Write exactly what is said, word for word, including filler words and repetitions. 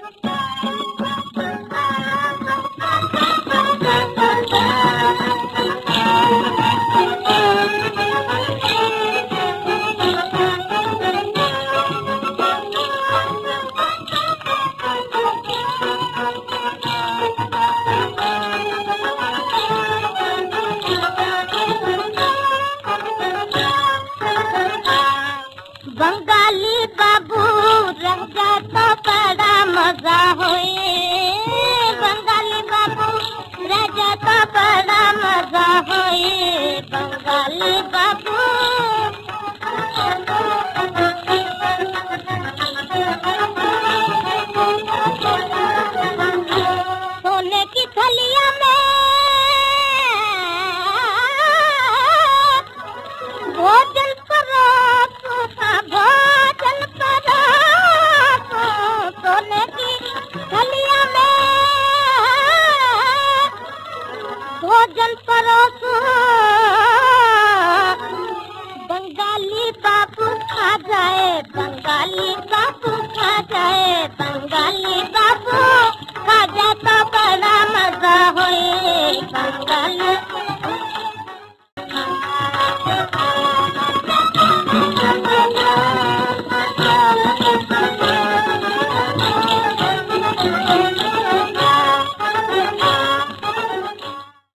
बंगाली बाबू रह जा तो बड़ा मजा होए। बंगाली बाबू रह जा तो बड़ा मजा होए। बंगाली बाबू सोने की थलिया में भोजन करो भोजन करो। सोने की थलिया में भोजन करो। बंगाली बाबू खा जाए। बंगाली बाबू खा जाए। बंगाली बाबू खा जाए तो बड़ा मजा होए। बंगाली